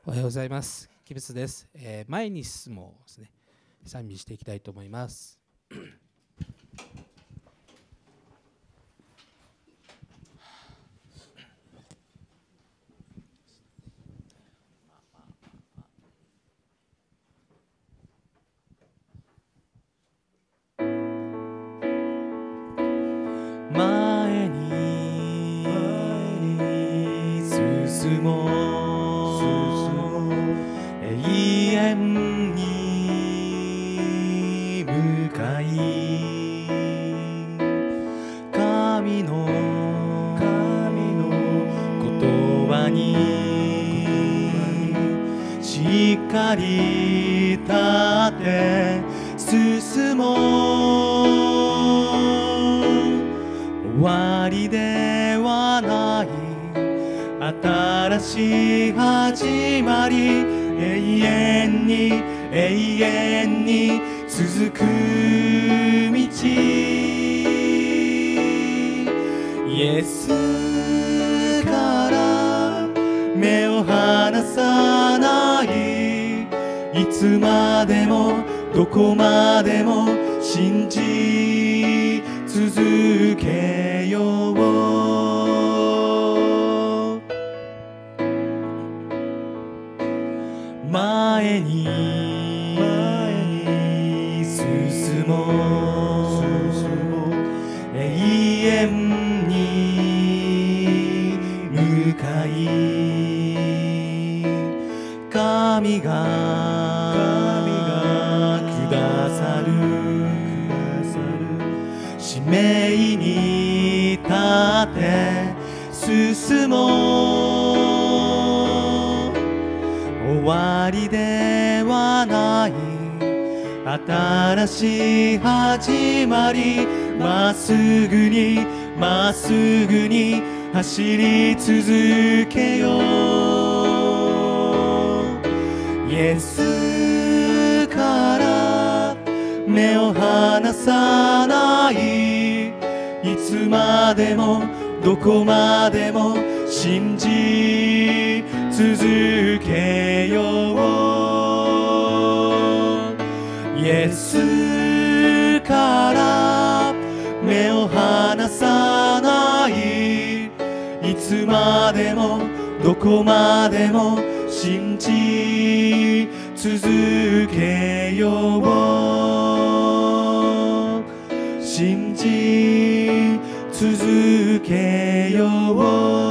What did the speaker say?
おはようございます。キブツです。前に進もうですね、賛美していきたいと思います。 前に進もう、永遠に向かい、神の言葉にしっかり立って進もう。終わりではない新しい始まり、永遠に続く道。イエスから目を離さない、いつまでもどこまでも信じ続けよう。前に進もう、永遠に向かい、神がくださる使命に立って進もう。終わりではない新しい始まり、まっすぐに走り続けよう。イエスから目を離さない、いつまでもどこまでも信じ続けよう。イエスから目を離さない、いつまでもどこまでも信じ続けよう。信じ続けよう。